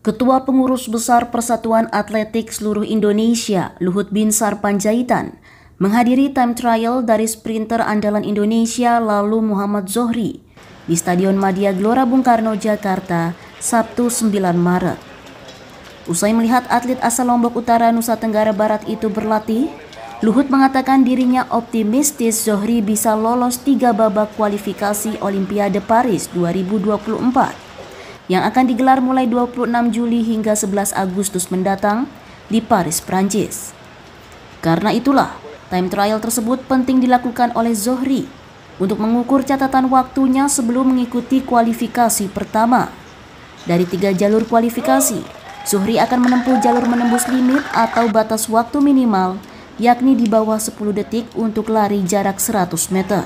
Ketua Pengurus Besar Persatuan Atletik Seluruh Indonesia, Luhut Binsar Panjaitan, menghadiri time trial dari sprinter andalan Indonesia Lalu Muhammad Zohri di Stadion Madia Gelora Bung Karno, Jakarta, Sabtu 9 Maret. Usai melihat atlet asal Lombok Utara, Nusa Tenggara Barat itu berlatih, Luhut mengatakan dirinya optimistis Zohri bisa lolos 3 babak kualifikasi Olimpiade Paris 2024 yang akan digelar mulai 26 Juli hingga 11 Agustus mendatang di Paris, Prancis. Karena itulah, time trial tersebut penting dilakukan oleh Zohri untuk mengukur catatan waktunya sebelum mengikuti kualifikasi pertama. Dari 3 jalur kualifikasi, Zohri akan menempuh jalur menembus limit atau batas waktu minimal, yakni di bawah 10 detik untuk lari jarak 100 meter.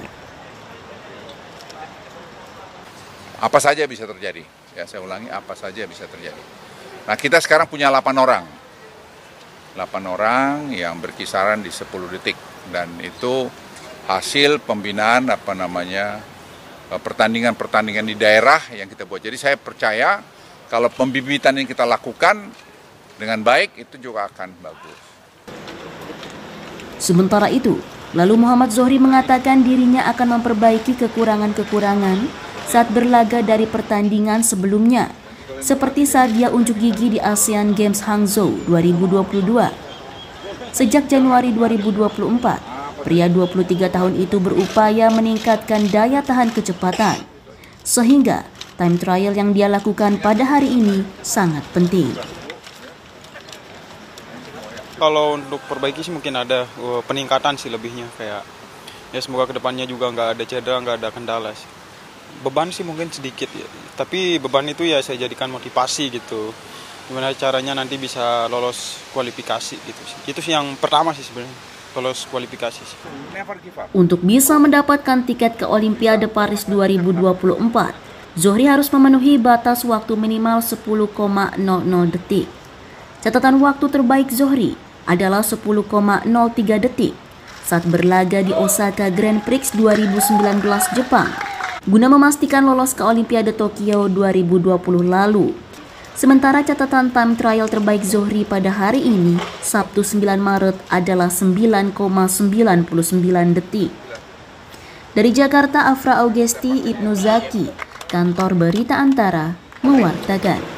Apa saja bisa terjadi. Ya, saya ulangi, apa saja bisa terjadi. Nah, kita sekarang punya 8 orang. 8 orang yang berkisaran di 10 detik. Dan itu hasil pembinaan pertandingan-pertandingan di daerah yang kita buat. Jadi saya percaya kalau pembibitan yang kita lakukan dengan baik itu juga akan bagus. Sementara itu, lalu Muhammad Zohri mengatakan dirinya akan memperbaiki kekurangan-kekurangan saat berlaga dari pertandingan sebelumnya, seperti saat dia unjuk gigi di Asian Games Hangzhou 2022. Sejak Januari 2024, pria 23 tahun itu berupaya meningkatkan daya tahan kecepatan, sehingga time trial yang dia lakukan pada hari ini sangat penting. Kalau untuk perbaiki sih mungkin ada peningkatan sih lebihnya, kayak ya semoga kedepannya juga nggak ada cedera, nggak ada kendala sih. Beban sih mungkin sedikit ya, tapi beban itu ya saya jadikan motivasi gitu. Gimana caranya nanti bisa lolos kualifikasi gitu sih. Itu sih yang pertama sih sebenarnya, lolos kualifikasi sih. Untuk bisa mendapatkan tiket ke Olimpiade Paris 2024, Zohri harus memenuhi batas waktu minimal 10,00 detik. Catatan waktu terbaik Zohri adalah 10,03 detik saat berlaga di Osaka Grand Prix 2019 Jepang, guna memastikan lolos ke Olimpiade Tokyo 2020 lalu. Sementara catatan time trial terbaik Zohri pada hari ini, Sabtu 9 Maret, adalah 9,99 detik. Dari Jakarta, Afra Augesti, Ibnu Zaki, Kantor Berita Antara, mewartakan.